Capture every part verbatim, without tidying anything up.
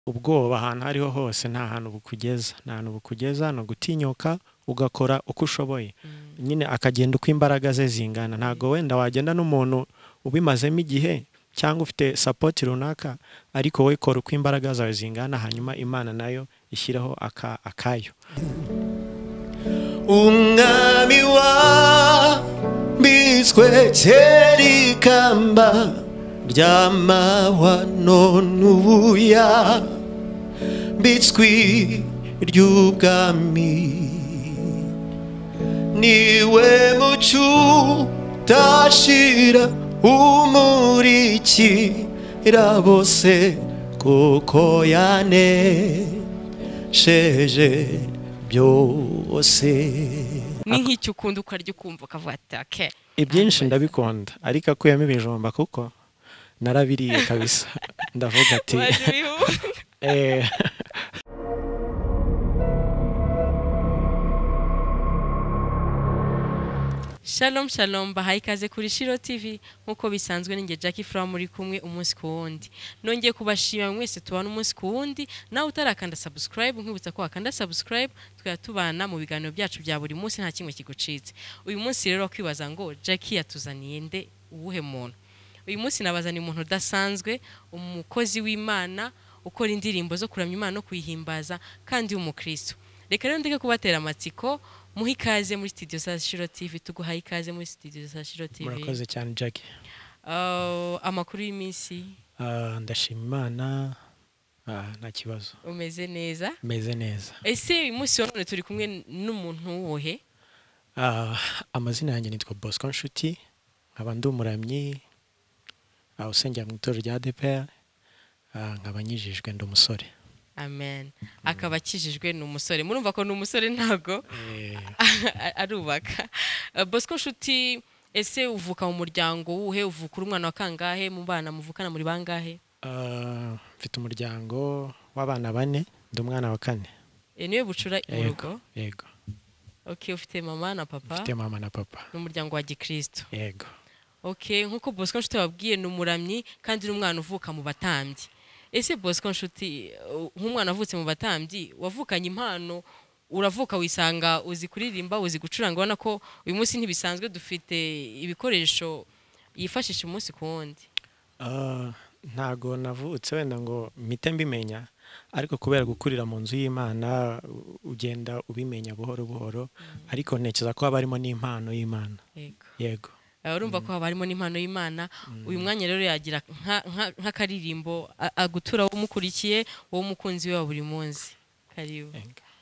ubwoba ahantu hariho hose nta hantu bukugeza nta hantu bukugeza no gutinyuka ugakora uko ushoboye nyine akagenda uko imbaraga ze zingana ntago wenda wagenda n'umuntu ubimazemo igihe cyangwa ufite support runaka ariko we kora uko imbaraga zawe zingana hanyuma Imana nayo ishyireho aka akayo. Umwami wa biswe cerikamba ryamawa nonuya bitswi ry'ubwami niwe mucu tashira umurikira bose kuko yanesheje byose. Ni nk'icyo ukunda ukarya ukumva ukavuga ati okay ibyinshi ndabikunda ariko akuyemo ibijumba kuko narabiriye kabisa ndavuga ati eh Shalom shalom bahaye ikaze kuri SHILOH T V nkuko bisanzwe ninge Jackie From muri kumwe umunsi ku wundi nongeye kubashima mwese tubana umunsi ku wundi nawe utarakanda subscribe nkibutsa ko akanda subscribe twatubana mu biganiro byacu bya buri munsi nta kimwe kigucitse. Uyu munsi rero kwibaza ngo Jackie yatuzaniye nde uwuhe muntu? Uyu munsi nabazani umuntu udasanzwe, umukozi w'Imana ukora indirimbo zo kuramya Imana no kuyihimbaza kandi umukristo. Reka rero ndeke kubatera amatsiko muhi ikaze muri studio za SHILOH T V tuguhaye ikaze muri studio za SHILOH T V. Murakoze cyane Jackie. Uh, amakuru y'iminsi uh, ndashima Imana uh, nta kibazo. Umeze neza? Meze neza. Ese uyu munsi none turi kumwe n'umuntu wohe? Uh, amazina yanjye nitwa Bosco nshuti nkaba ndi umuramyi uh, usengera mu itorero rya D P R uh, nkaba nyijijwe ndi umusore. Amen. Akaba akijijwe n'umusore. Murumva ko n'umusore ntago arubaka. Bosco nshuti ese uvuka mu muryango wuhe uvuka uri umwana wa kangahe mu bana muvukana muri bangahe? Uh, mfite umuryango w'abana bane ndi umwana wa kane. E niwe bucura urugo? Yego. Okay, ufite mama na papa? Ufite mama na papa. N'umuryango wa Gikristo. Yego. Okay, nkuko Bosco nshuti wabwiye n'umuramyi kandi n'umwana uvuka mu batambyi. Ese Bosco nshuti nk'umwana avutse mu batambyi wavukanye impano uravuka wisanga uzi kuririmba uzi gucuranga ubona ko uyu munsi ntibisanzwe dufite ibikoresho yifashisha umunsi ku wundi? Uh, ntago navutse wenda ngo mpite mbimenya ariko kubera gukurira mu nzu y'Imana ugenda ubimenya buhoro buhoro mm. ariko ntekereza ko habarimo n'impano y'Imana. Yego. Yego. Urumva ko habarimo n'impano y'Imana. Uyu mwanya rero yagira nka karirimbo agutura wo mukurikiye wo mukunzi we wa buri munsi. Karibu.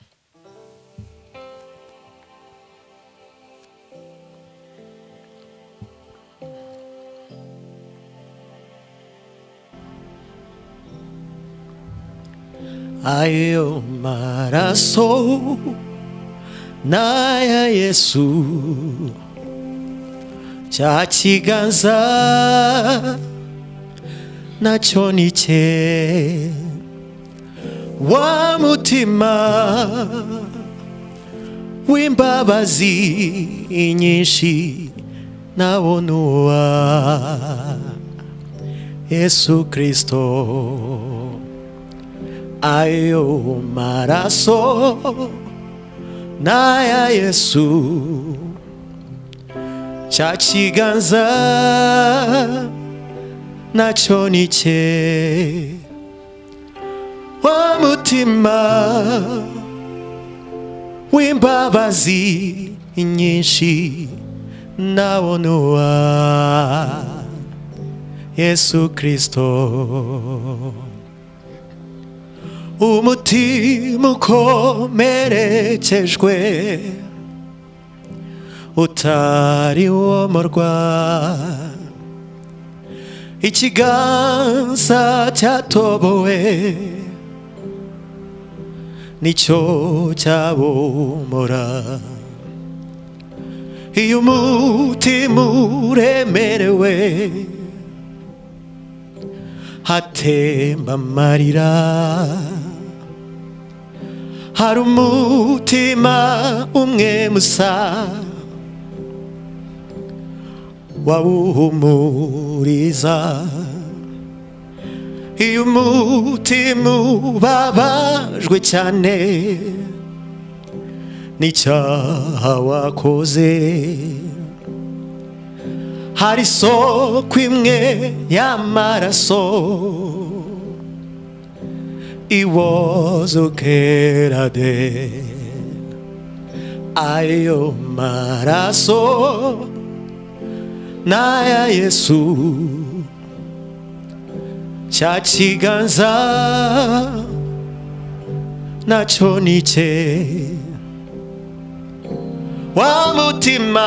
Ayo maraso na ya Yesu cha kiganza nacyo nike wa mutima w'imbabazi nyinshi nabonuwa Yesu Kristo. Ayo maraso na ya Yesu cha kiganza nacyo nike wa mutima w'imbabazi nyinshi nabonuwa Yesu Kristo. Umutima ukomerekejwe utari womorwa ikiganza cyatobowe nicyo cyabomora iyo umutima uremerewe hatemba amarira hari umutima umwe musa wawuhumuriza iyo umutima ubabajwe cyane n'icyaha wakoze, hari isoko imwe y'amaraso iwozokera ayo maraso n'aya Yesu, cya kiganza nacyo nice, wa mutima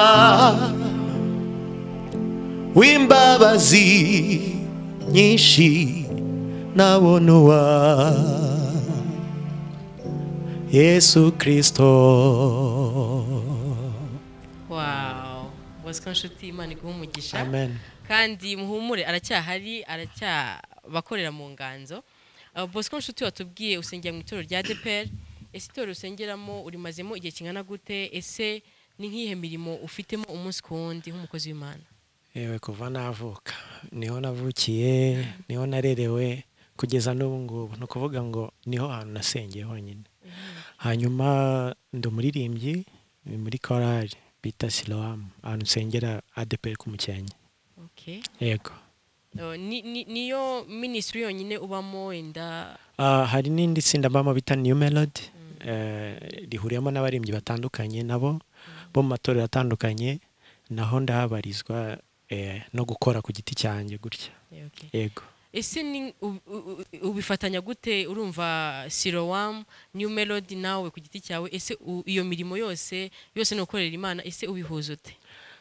w'imbabazi nyinshi nabona uwa Yesu Kristo. Wow, Bosco nshuti, Imana iguhe umugisha. Amen. Kandi muhumure, aracyahari, aracyabakorera mu nganzo. Uh, Bosco nshuti, watubwiye usengera mu itorero rya A D P R. Ese itorero usengeramo urimazemo igihe kingana gute? Ese ni nk'ihe mirimo ufitemo umunsi ku wundi nk'umukozi w'Imana? Ewe kuva navuka niho navukiye, niho narerewe kugeza n'ubu ngubu, no kuvuga ngo niho hantu nasengeye honyine. Hanyuma ndi umuririmbyi muri kora bita SHILOH, ahantu nsengera A D P R ku Mukenke. Okay. Yego. Uh, ni, ni, niyo ministry yonyine ubamo enda? Uh, hari n'indi tsinda mbamo bita New Melody, mm. uh, rihuriyemo n'abaririmbyi batandukanye nabo, mm. bo mu matorero atandukanye, naho ndahabarizwa eh, no gukora ku giti cyanjye gutya. Okay. Yego. Ese ni ubifatanya gute? Urumva SHILOH, New Melody nawe ku giti cyawe, ese iyo mirimo yose yose no gukorera Imana, ese ubihuza ute?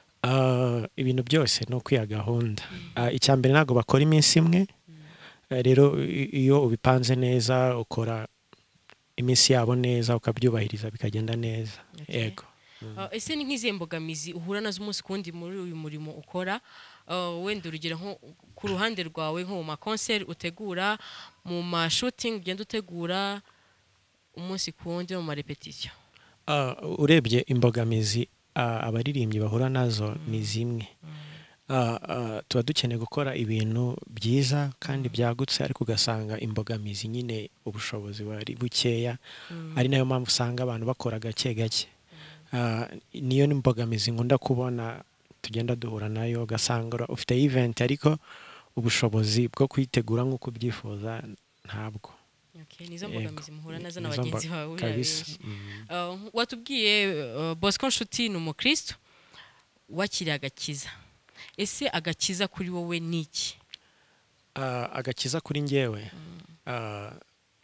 Uh, ibintu byose no kwiya gahunda. Uh, icyambere nago bakora iminsi imwe. Uh, rero iyo ubipanze neza ukora iminsi yabo neza ukabyubahiriza bikagenda neza. Okay. Yego. Mm. Uh, ese ni nk'izihe mbogamizi uhura nazo umunsi kundi muri uyu murimo ukora? Uh, wenda urugero nko ku ruhande rwawe, nko mu ma concert utegura, mu ma shooting ugenda utegura umunsi kundi mu ma repetition? Uh, urebye imbogamizi uh, abaririmbyi bahura nazo mm. ni zimwe. Mm. Uh, uh, tuba dukeneye gukora ibintu byiza kandi byagutse, ariko ugasanga imbogamizi nyine ubushobozi bari bukeya. Mm. Ari nayo mpamvu usanga abantu bakora gake gake. Uh, niyo nimbogamizi nkunda kubona tugenda duhura nayo, ugasanga ufite event ariko ubushobozi bwo kwitegura nk'uko byifuza ntabwo. Okay, nizo mbogamizi muhura nazo n'abagenzi bawe kabisa. Mm. Uh, watubwiye uh, Bosco nshuti ni umukristo wakiriye agakiza. Ese agakiza kuri wowe niki? Uh, agakiza kuri njyewe mm. uh,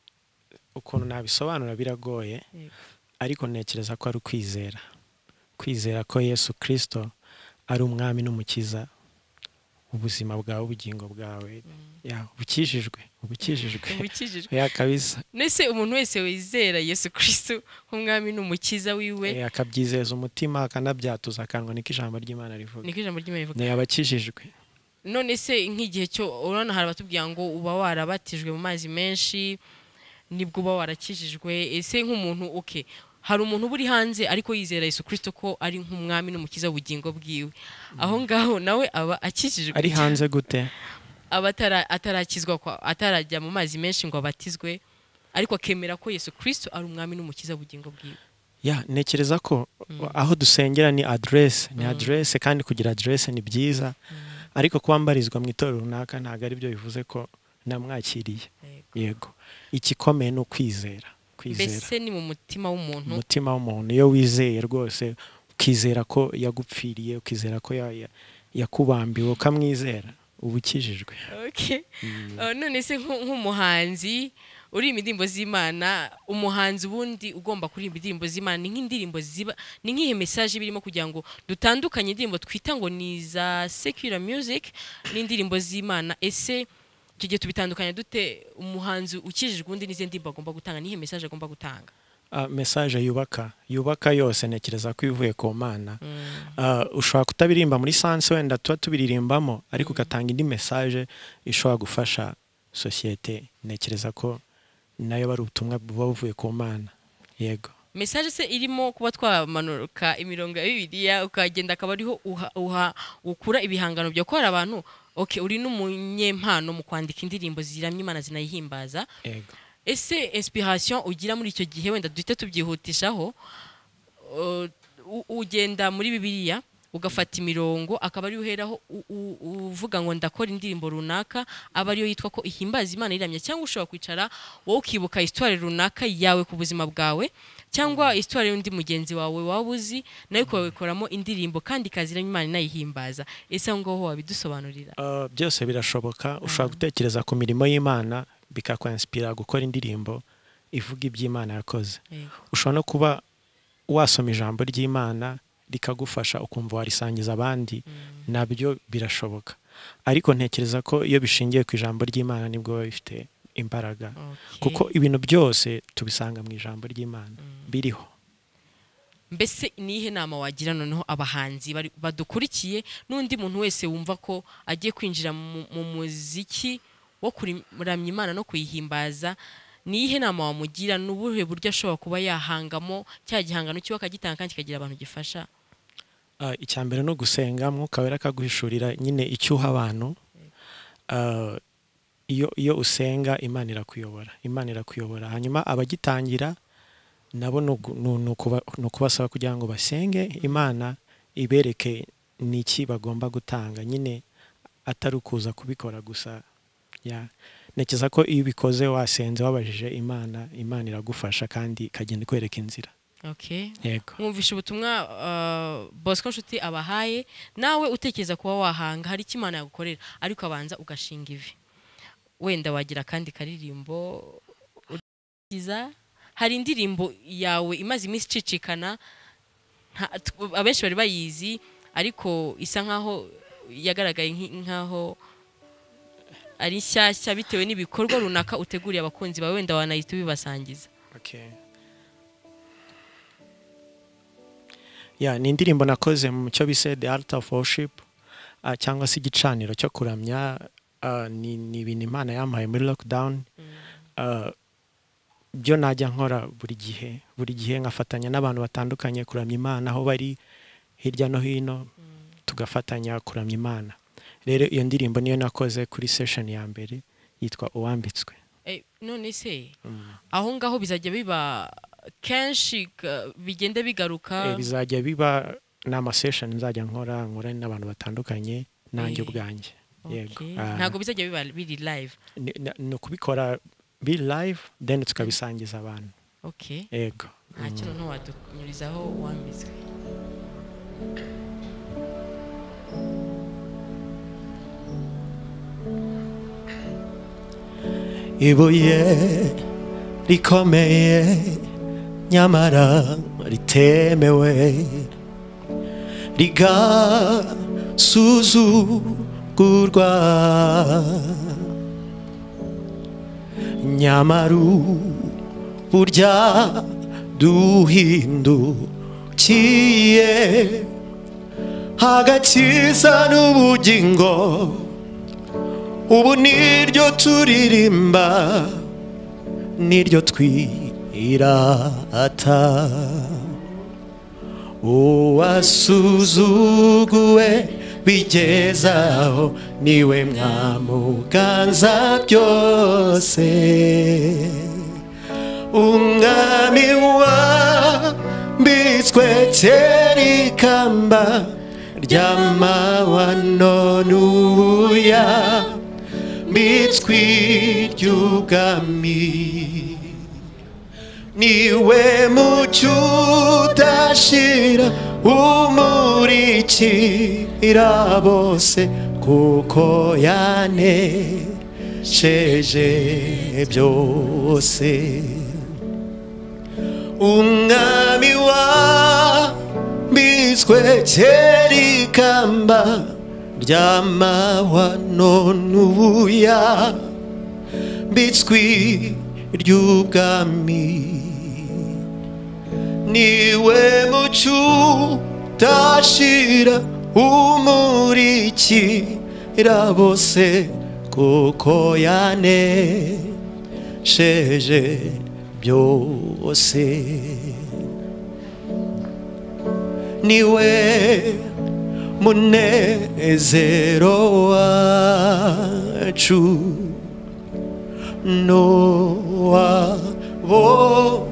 ukuntu nabisobanura biragoye. Yego. Ariko ntekereza ko ari kwizera, kwizera ko Yesu Kristo ari umwami n'umukiza ubuzima bwawe, ubugingo bwawe. Mm. Ya bukijijwe, ubukijijwe. Ubukijijwe. Ya kabisa. Nese umuntu wese wizera Yesu Kristo nk'umwami n'umukiza wiwe, ya akabyizeza umutima akanabyatuza akanwa, niko ijambo ry'Imana rivuga. Niko ijambo ry'Imana rivuga. Ne abakijijwe. None se nk'igihe cyo urana hari batubwiye ngo uba warabatijwe mu mazi menshi nibwo uba warakijijwe. Ese nk'umuntu okay, hari umuntu buri hanze ariko yizera Yesu Kristo ko ari nk'umwami n'umukiza ubugingo bwiwe, aho ngaho nawe aba akijijwe? Ari hanze gute? Abatara atarakizwa kwa atarajya mu mazi menshi ngo abatizwe, ariko akemera ko Yesu Kristo ari umwami n'umukiza ubugingo bwiwe. Ya nekereza ko mm. aho dusengera ni address, ni mm. address, kandi kugira address ni byiza. Mm. Ariko kwambarizwa mu itorero runaka ntago ari byo bivuze ko namwakiriye. Yego. Ikikomeye no kwizera. Kwizera. Mbese ni mu mutima w'umuntu. Mutima w'umuntu iyo wizeye rwose, ukizera ko yagupfiriye, ukizera ko yakubambiwe, ukamwizera ubukijijwe. Okay. Mm. Uh, none se nk'umuhanzi uri indirimbo z'Imana, umuhanzi ubundi ugomba kuririmba indirimbo z'Imana, ni nk'indirimbo ziba ni nk'ihe message birimo kugira ngo dutandukanye indirimbo twita ngo ni za secular music n'indirimbo z'Imana? Ese tujye tubitandukanya dute? Umuhanzi ukijijwe ubundi nize ndirimbo agomba gutanga, nihe message agomba gutanga? Uh, message yubaka yubaka yose nekereza ko ivuye ku Mana. Mm. Uh, ushobora kutabirimba muri sanse wenda tuba tubiririmbamo, ariko ugatanga mm. indi message ishobora gufasha societe. Nekereza ko nayo bari ubutumwa buba buvuye ku Mana. Yego. Message se irimo kuba twamanuka imirongo ya Bibiliya ukagenda akaba ariho uha ukura ibihangano byo kora abantu okay uri n'umunyempano mu kwandika indirimbo ziramya Imana zinayihimbaza yego ese inspiration ugira muri icyo gihe wenda duhite tubyihutishaho uh, ugenda muri Bibiliya ugafata imirongo akaba ari uheraho uvuga ngo ndakora indirimbo runaka aba ariyo yitwa ko ihimbaza Imana iramya, cyangwa ushobora kwicara wowe ukibuka histoire runaka yawe ku buzima bwawe cyangwa histoire y'undi mugenzi wawe wabuzi nayo ukabikoramo indirimbo kandi kaziramya Imana inayihimbaza. Ese ngo ho wabidusobanurira? Uh, byose birashoboka. Ushobora gutekereza ku mirimo y'Imana bikakwanspira gukora indirimbo ivuga iby'Imana yakoze. Ushobora no kuba wasoma ijambo ry'Imana rikagufasha ukumva warisangiza abandi, nabyo birashoboka. Ariko ntekereza ko iyo bishingiye ku ijambo ry'Imana nibwo bifite imbaraga, kuko ibintu byose tubisanga mu ijambo ry'Imana biriho. Mbese nihe nama wagira noneho abahanzi badukurikiye n'undi muntu wese wumva ko agiye kwinjira mu muziki wo kuramya Imana no kuyihimbaza, nihe nama wamugira n'ubuhe buryo ashobora kuba yahangamo cya gihangano cyo akagitanga kandi kikagira abantu gifasha? Uh, icyambere no gusenga, Mwuka Wera akaguhishurira nyine icyuha abantu. Uh, iyo iyo usenga Imana irakuyobora, Imana irakuyobora. Hanyuma abagitangira nabo no kubasaba kugira ngo basenge Imana ibereke niki bagomba gutanga, nyine atari ukuza kubikora gusa. Ya nekeza ko iyo bikoze wasenze wabajije Imana, Imana iragufasha kandi kagenda kwereka inzira. Okay. Yego. Mwumvisha ubutumwa uh, Bosco nshuti abahaye, nawe utekereza kuba wahanga hari icyo Imana yagukorera ariko abanza ugashinga ivi. Wenda wagira kandi karirimbo ugiza, hari indirimbo yawe imaze iminsi cicikana abenshi bari bayizi ariko isa nkaho yagaragaye nkaho ari shyashya bitewe n'ibikorwa runaka uteguriye abakunzi bawe, wenda wanayita bibasangiza. Okay. Ya ni indirimbo nakoze mu cyo bise The Art of Worship, uh, cyangwa se igicaniro cyo kuramya. Uh, ni ni ibintu Imana yampaye muri lockdown. Uh, byo najya nkora buri gihe buri gihe ngafatanya n'abantu batandukanye kuramya Imana aho bari hirya no hino, tugafatanya kuramya Imana. Rero iyo ndirimbo niyo nakoze kuri session ya mbere yitwa Uwambitswe. Eh none se mm. aho ngaho bizajya biba kenshi bigende bigaruka? Eh bizajya biba n'ama session nzajya nkora nkora n'abantu batandukanye nanjye ubwanjye. Yego. Ntago bizajya biba biri live? No kubikora biri live then tukabisangiza abantu. Okay. Yego. Nta kintu nto wadukunyurizaho Uwambitswe. Ibuye rikomeye nyamara ritemewe rigasuzugurwa, nyamaru burya duhindukiye hagakiza n'ubugingo, ubu niryo turirimba niryo twirata. Uwasuzuguwe bigezaho niwe mwamuganza byose, umwami wambitswe kera ikamba ry'amahwa none ubu yambitswe iry'ubwami, niwe mucyo udashira umurikira bose, kuko yanesheje byose. Umwami wambitswe kera ikamba ry'amahwa none ubu yambitswe iry'ubwami, niwe mucyo udashira umurikira bose, kuko yanesheje byose. Niwe munezero wacu n'uwabo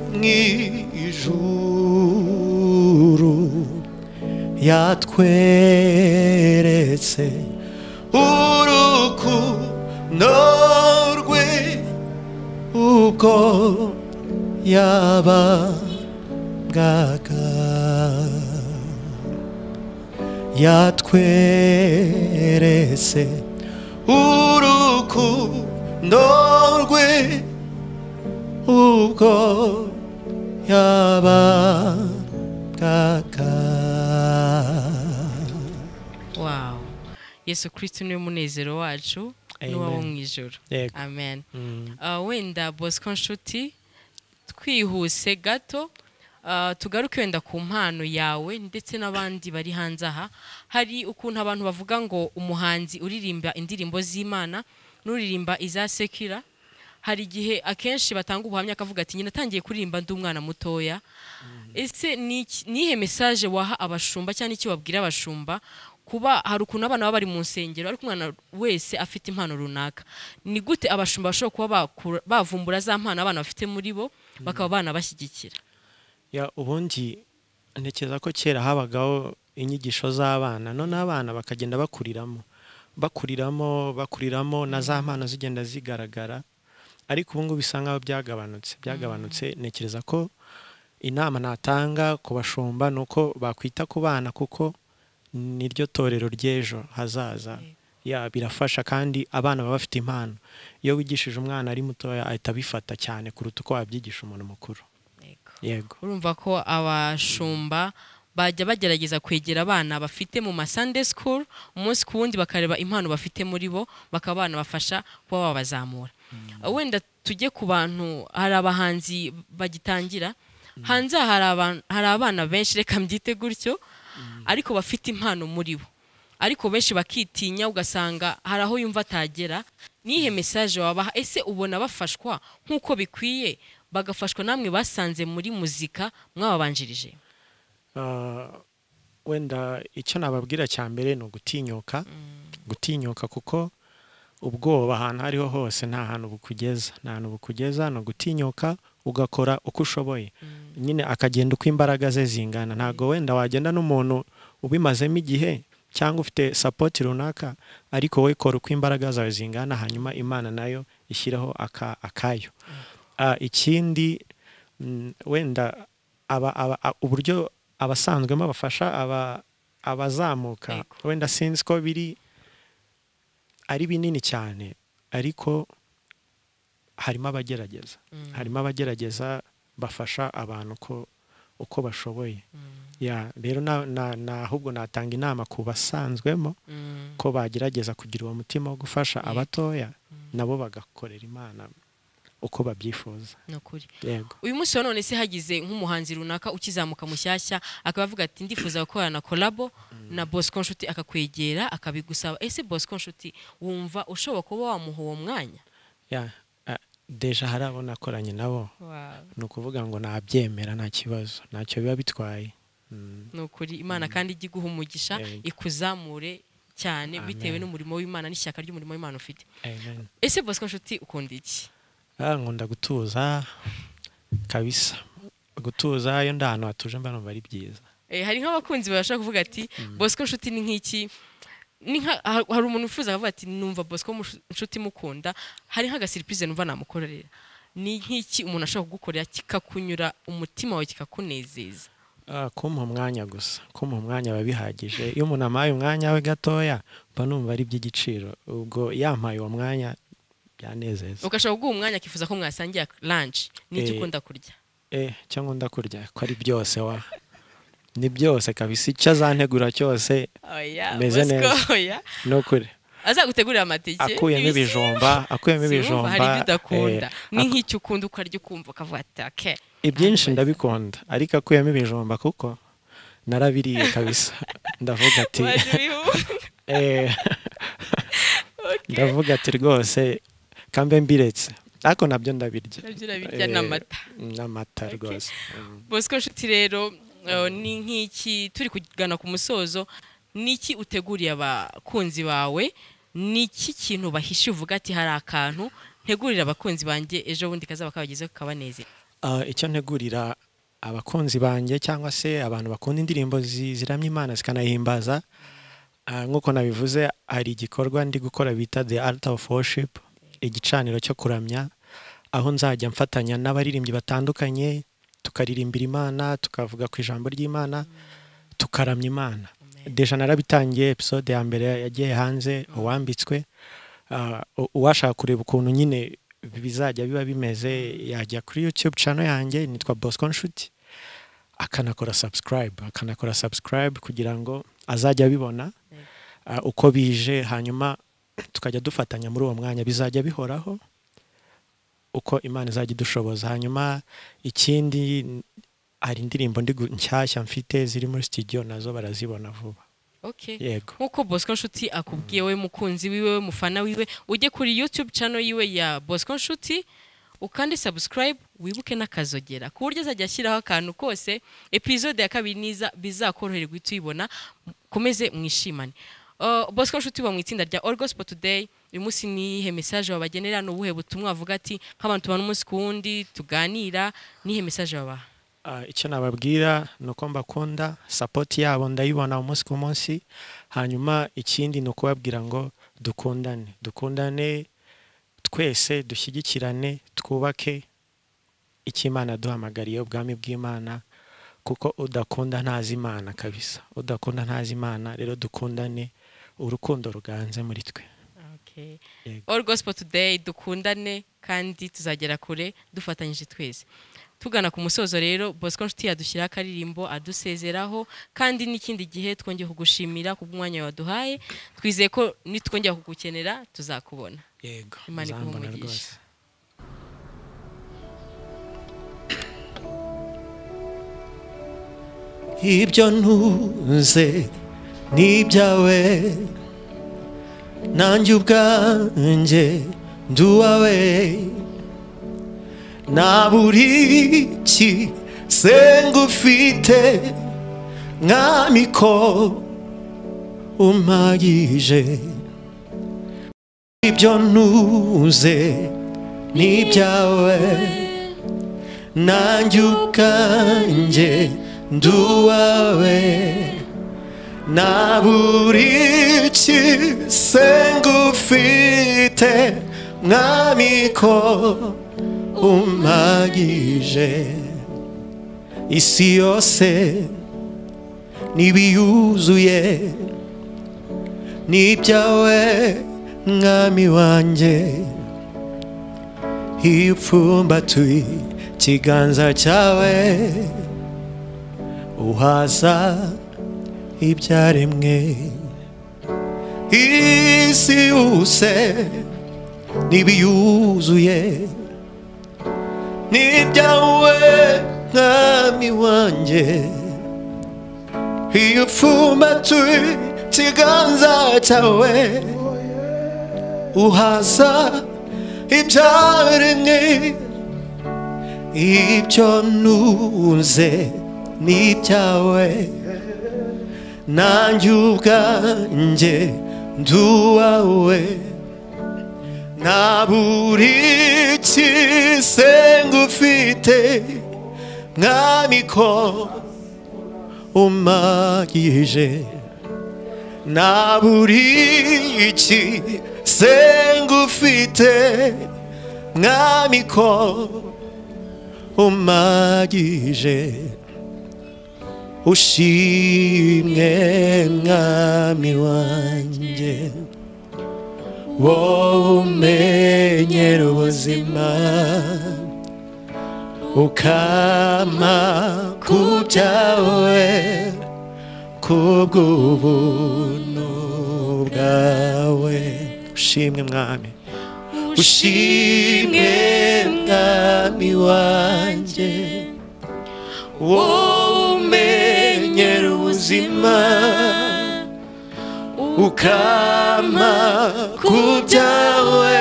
mw'ijuru yatweretse urukundo rwe ubwo yababwaga yatweretse urukundo rwe ubwo yababwaga. Wow. Yesu Kristo niwe munezero wacu n'uwabo mw'ijuru. Amen. Mm. Uh, wenda Bosco nshuti twihuse gato uh, tugaruke wenda ku mpano yawe ndetse n'abandi bari hanze aha. Hari ukuntu abantu bavuga ngo umuhanzi uririmba indirimbo z'Imana n'uririmba iza sekira. Hari igihe akenshi batanga ubuhamya akavuga ati nyina natangiye kuririmba ndi umwana mutoya. Mm. Ese ni nihe message waha abashumba cyane iki wabwira abashumba kuba hari ukuntu abana baba bari mu nsengero ariko umwana wese afite impano runaka? Ni gute abashumba bashobora kuba bavumbura za mpano abana bafite muri bo bakaba bana bashyigikira? Ya ubundi ntekereza ko kera habagaho inyigisho z'abana, none abana bakagenda bakuriramo bakuriramo bakuriramo na za mpano zigenda zigaragara, ariko ubu ngubu bisa nkaho byagabanutse byagabanutse. Ntekereza ko inama natanga ku bashumba nuko bakwita ku bana kuko niryo torero ry'ejo hazaza. Ya birafasha kandi abana baba bafite impano. Iyo wigishije umwana ari mutoya ahita bifata cyane kuruta uko wabyigisha umuntu mukuru. Yego. Urumva ko abashumba bajya bagerageza kwegera abana bafite mu ma Sunday school umunsi ku wundi bakareba impano bafite muri bo bakaba bana bafasha kuba babazamura. Mm. Wenda tujye ku bantu, hari abahanzi bagitangira. Mm. Hanze hari abana hari abana benshi reka mbyite gutyo. Mm. Ariko bafite impano muri bo, ariko benshi bakitinya ugasanga hari aho yumva atagera. Nihe message wabaha? Ese ubona bafashwa nkuko bikwiye bagafashwa namwe basanze muri muzika mwababanjirije? Uh, wenda icyo nababwira cya mbere no gutinyuka. Mm. Gutinyuka kuko ubwoba ahantu hariho hose nta hantu bukugeza nta hantu bukugeza no gutinyuka ugakora uko ushoboye. Mm. Nyine akagenda uko imbaraga ze zingana. Ntago wenda wagenda n'umuntu ubimazemo igihe cyangwa ufite support runaka, ariko we kora uko imbaraga zawe zingana hanyuma Imana nayo ishyireho aka, akayo. Mm. Uh, ikindi mm, wenda aba, aba uburyo abasanzwemo bafasha aba abazamuka wenda sinzi ko biri ari binini cyane, ariko harimo abagerageza. Mm. Harimo abagerageza bafasha abantu ko uko bashoboye. Mm. Ya rero na, na, na ahubwo natanga inama ku basanzwemo. Mm. ko bagerageza kugira uwo mutima wo gufasha yeah. abatoya. Mm. nabo bagakorera Imana uko babyifuza. Nokuri. Yego. Uyu munsi none se hagize nk'umuhanzi runaka ukizamuka mushyashya akabavuga ati ndifuza gukorana na collabo. Mm. na Bosco nshuti akakwegera akabigusaba, ese Bosco nshuti wumva ushobora kuba wamuha uwo mwanya? Ya uh, deja harabona akoranye nabo. Wow. Nukuvuga ngo nabyemera nta kibazo, ntacyo biba bitwaye. Mm. Nukuri Imana. Mm. kandi igiguha umugisha. Yeah. ikuzamure cyane. Amen. Bitewe n'umurimo w'Imana n'ishyaka ry'umurimo w'Imana ufite. Amen. Ese Bosco nshuti ukunda iki? Ah, nkunda gutuza kabisa. Gutuza iyo ndano hatuje mba numva ari byiza. Eh, hari nk'abakunzi babasha kuvuga ati mm. Bosco nshuti ni nk'iki, ni nka hari umuntu ufuza kuvuga ati numva Bosco nshuti mukunda, hari nk'aga surprise numva namukorera. Ni nk'iki umuntu ashaka kugukorera kikakunyura umutima wawe kikakunezeza? Ah, kumpa umwanya gusa, kumpa umwanya babihagije. Iyo umuntu amaye umwanya we gatoya mba numva ari by'igiciro. Ubwo yampaye uwo mwanya byanezeza. Ukashaka guha umwanya kifuza ko mwasangiye lunch. Niki ukunda kurya? Eh, cyangwa ndakunda ko ari byose wa. Ni byose kabisa, icyo azantegura cyose. Oya, meze neza. Oya. No kuri. Azagutegurira amatike. Akuyemo ibijomba, akuyemo ibijomba. Hari ibyo udakunda. Ni nk'icyo ukunda ukarya ukumva ukavuga ati okay. Ibyinshi ndabikunda, ariko akuyemo ibijomba kuko narabiriye kabisa. Ndavuga ati eh ndavuga ati rwose kambe mbiretse, ariko nabyo ndabirya. Nabyo ndabirya n'amata. N'amata rwose. Bosco nshuti rero ni nk'iki turi kugana ku musozo, niki uteguriye abakunzi bawe, niki kintu bahishe uvuga ati hari akantu ntegurira abakunzi banje ejo bundi kaza bakabageze kabaneze? Uh, icyo ntegurira abakunzi banje cyangwa se abantu bakunda indirimbo ziramya Imana zikanahimbaza, uh, nkuko nabivuze hari igikorwa ndi gukora bita the art of worship, igicaniro cyo kuramya, aho nzajya mfatanya n'abaririmbyi batandukanye tukaririmbira Imana, tukavuga ku ijambo ry'Imana, tukaramya Imana. Deja narabitangiye episode ya mbere yagiye hanze uwambitswe, uh, uwashaka kureba ukuntu nyine bizajya biba bimeze yajya kuri YouTube channel yanjye nitwa Bosco nshuti, akanakora subscribe akanakora subscribe kugira ngo azajya bibona uh, uko bije, hanyuma tukajya dufatanya muri uwo mwanya, bizajya bihoraho uko Imana izajya idushoboza. Hanyuma ikindi hari indirimbo ndi nshyashya mfite ziri muri studio, nazo barazibona vuba. Okay. Yego. Nkuko Bosco nshuti akubwiye we mukunzi wiwe mufana wiwe, ujye kuri YouTube channel yiwe ya Bosco nshuti ukandi subscribe, wibuke nakazogera ku buryo azajya ashyiraho akantu kose episode ya kabiri niza bizakorohera guhita uyibona, komeze mwishimane. Uh, Bosco nshuti wa mwitsinda rya All Gospel Today, uyu munsi nihe message wabagenera, n'ubuhe butumwa avuga ati nk'abantu tubana umunsi kuwundi tuganira, nihe message wabaha? Uh, icyo nababwira nuko mbakunda, support yabo ndayibona umunsi ku munsi. Hanyuma ikindi no kubabwira ngo dukundane dukundane twese, dushyigikirane, twubake icyo Imana duhamagariye, ubwami bw'Imana, kuko udakunda ntazi Imana kabisa, udakunda ntazi Imana. Rero dukundane, urukundo ruganze muri twe. Okay. All Gospel Today, dukundane kandi tuzagera kure dufatanyije twese. Tugana ku musozo rero, Bosco nshuti yadushyira akaririmbo adusezeraho, kandi n'ikindi gihe twongeye kugushimira kubw'umwanya waduhaye, twizeye ko nitwongera kugukenera tuzakubona. Yego, Imana iguhe umugisha. Ibyo ntuze n'ibyawe, nanjye ubwanjye nduwawe, naburiki senga ufite mwami ko umpagije. Ibyo ntuze n'ibyawe, nanjye ubwanjye nduwawe, naburiki senga ufite mwami ko umpagije. Isi yose nibiyuzuye n'ibyawe mwami wanjye, iyo upfumbatuye ikiganza cyawe uhaza ibyaremwe. Isi yose nibiyuzuye n'ibyawe mwami wanjye, iyo upfumbatuye ikiganza cyawe uhaza ibyaremwe. Ibyo ntuze n'ibyawe, nanjye ubwanjye nduwawe, naburiki senga ufite mwami ko umpagije. Naburiki senga ufite mwami ko umpagije. Ushimwe mwami wanjye, wowe umenyera ubuzima, ukama ku byawe kubw'ubuntu bwawe. Ushimwe mwami, ushimwe mwami wanjye, wowe umenyera ubuzima, ukama ku byawe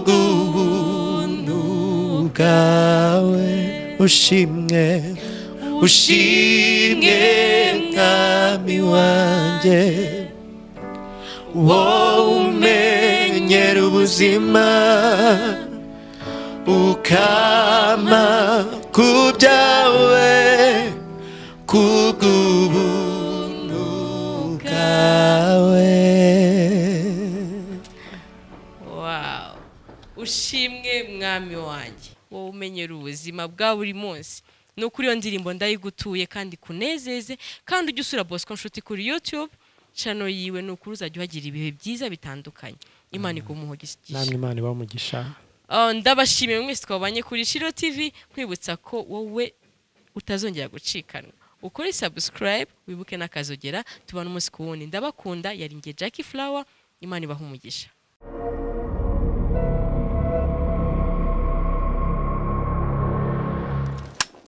kubw'ubuntu bwawe. Ushimwe ushimwe mwami wanjye wowe umenyera ubuzima ukama ku byawe kubw'ubuntu bwawe. Wow, ushimwe mwami wanjye wowe umenyera ubuzima bwa buri munsi. Nukuri yo ndirimbo ndayigutuye kandi kunezeze, kandi ujye usura Bosco nshuti kuri YouTube channel yiwe, nukuri uzajya uhagira ibihe byiza bitandukanye. Imana ikumuhogisha. namwe Imana ibamugisha. Oh, ndabashimiye mwese twabanye kuri SHILOH T V, kwibutsa ko wowe utazongera gucikanwa. Ukore subscribe, wibuke n'akazogera, tubana umunsi ku wundi. Ndabakunda, yari nge Jackie Flower, Imana ibahumugisha.